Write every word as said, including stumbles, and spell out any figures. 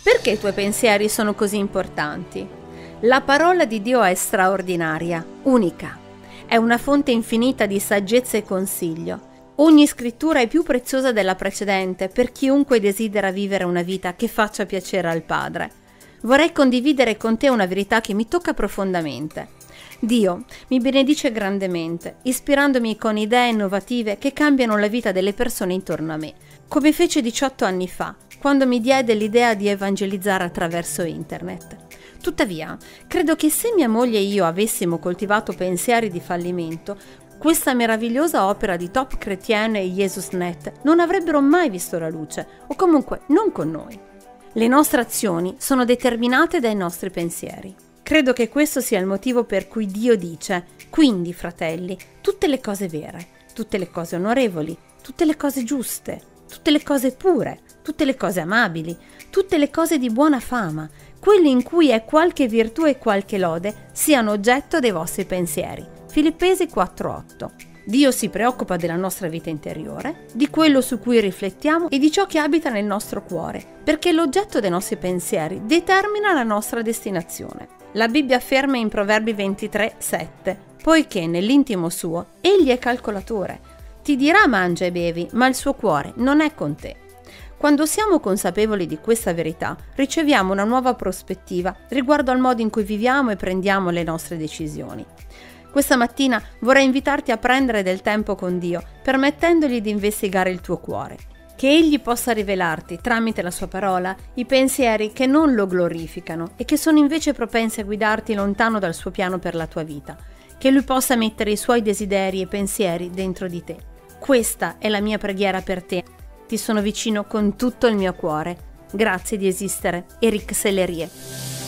Perché i tuoi pensieri sono così importanti? La parola di Dio è straordinaria, unica. È una fonte infinita di saggezza e consiglio. Ogni scrittura è più preziosa della precedente per chiunque desidera vivere una vita che faccia piacere al Padre. Vorrei condividere con te una verità che mi tocca profondamente. Dio mi benedice grandemente, ispirandomi con idee innovative che cambiano la vita delle persone intorno a me, come fece diciotto anni fa, quando mi diede l'idea di evangelizzare attraverso internet. Tuttavia, credo che se mia moglie e io avessimo coltivato pensieri di fallimento, questa meravigliosa opera di Top Chrétien e JesusNet non avrebbero mai visto la luce, o comunque non con noi. Le nostre azioni sono determinate dai nostri pensieri. Credo che questo sia il motivo per cui Dio dice: quindi, fratelli, tutte le cose vere, tutte le cose onorevoli, tutte le cose giuste, tutte le cose pure, tutte le cose amabili, tutte le cose di buona fama, quelle in cui è qualche virtù e qualche lode, siano oggetto dei vostri pensieri. Filippesi quattro otto. Dio si preoccupa della nostra vita interiore, di quello su cui riflettiamo e di ciò che abita nel nostro cuore, perché l'oggetto dei nostri pensieri determina la nostra destinazione. La Bibbia afferma in Proverbi ventitré sette: poiché nell'intimo suo egli è calcolatore. Ti dirà mangia e bevi, ma il suo cuore non è con te. Quando siamo consapevoli di questa verità, riceviamo una nuova prospettiva riguardo al modo in cui viviamo e prendiamo le nostre decisioni. Questa mattina vorrei invitarti a prendere del tempo con Dio, permettendogli di investigare il tuo cuore. Che Egli possa rivelarti, tramite la sua parola, i pensieri che non lo glorificano e che sono invece propensi a guidarti lontano dal suo piano per la tua vita. Che Lui possa mettere i suoi desideri e pensieri dentro di te. Questa è la mia preghiera per te. Ti sono vicino con tutto il mio cuore. Grazie di esistere. Eric Sellerie.